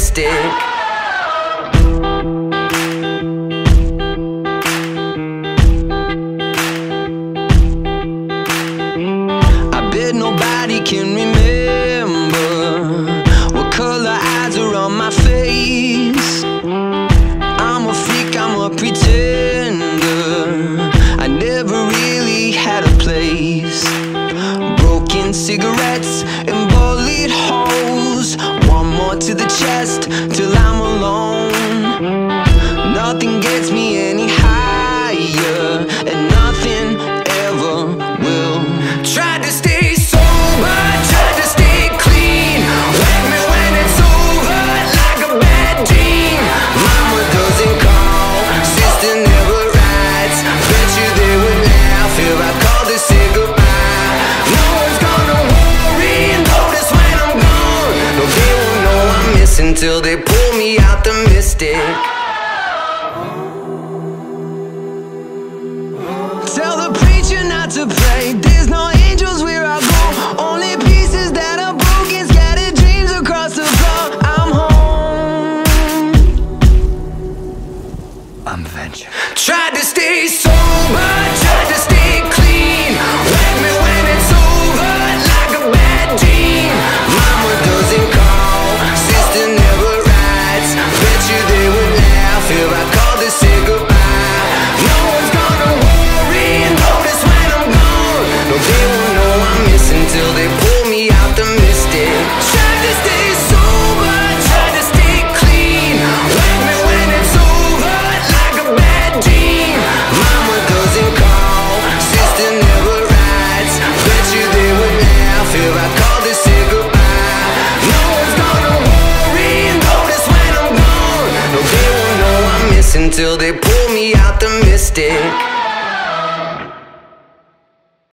mystic. I bet nobody can remember what color eyes are on my face. I'm a freak, I'm a pretender. I never really had a place. Broken cigarettes and bullet holes. One more to the chest till I'm alone. Nothing gets me any higher, and nothing ever will. Tried to stay sober, tried to stay clean. Wake me when it's over, like a bad dream. Mama doesn't call, sister never writes. Bet you they would laugh if I called to say goodbye. No one's gonna worry and notice when I'm gone. No, they won't know I'm missing till they pull me out the mystic. Tell the preacher not to pray. There's no angels where I go. Only pieces that are broken, scattered dreams across the floor. I'm home. I'm vengeance. Tried to stay sober, tried to stay clean. Wake me when it's over, like a bad dream. Mama doesn't call, sister never writes. Bet you they would laugh if I called to say goodbye. No one's gonna worry and notice when I'm gone. No, they won't know I'm missing till they pull me out the mystic. Tried to stay sober, tried to stay clean. Wake me when it's over, like a bad dream. Mama doesn't call, sister never writes. Bet you they would laugh if I called to say goodbye. No one's gonna worry and notice when I'm gone. No, they won't know I'm missing till they pull me out the mystic.